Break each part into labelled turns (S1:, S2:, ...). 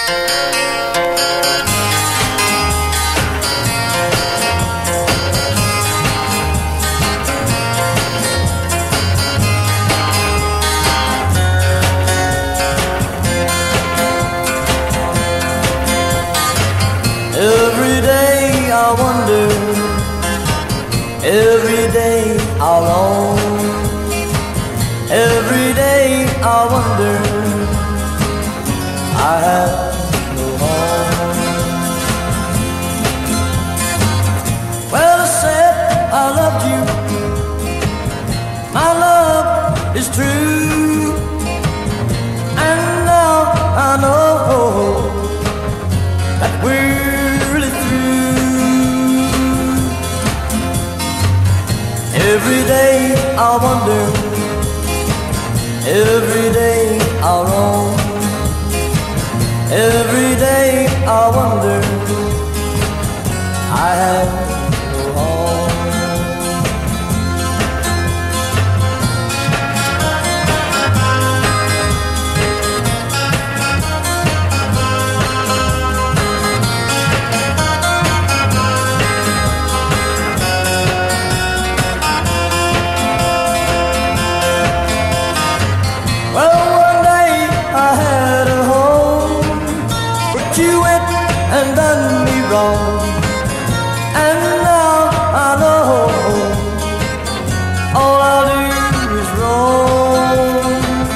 S1: Every day I wonder, every day I long, every day I wonder, I have no home. Well, I said I loved you, my love is true, and now I know that we're every day I wonder, every day I roam, every day I wonder, I have no home. And done me wrong, and now I know all I do is wrong.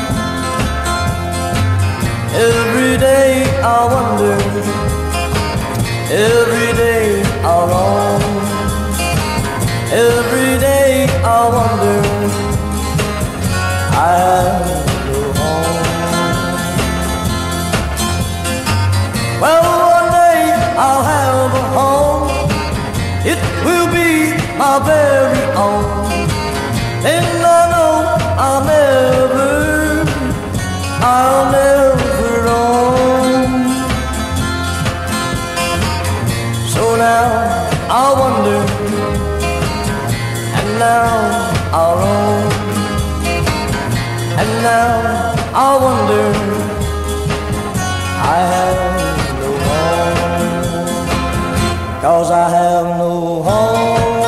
S1: Every day I wonder, every day I wrong, every day I wonder, I have no home. Well, I'll have a home, it will be my very own, and I know I'll never roam. So now I wonder, and now I roam, and now I wonder, I have 'cause I have no home.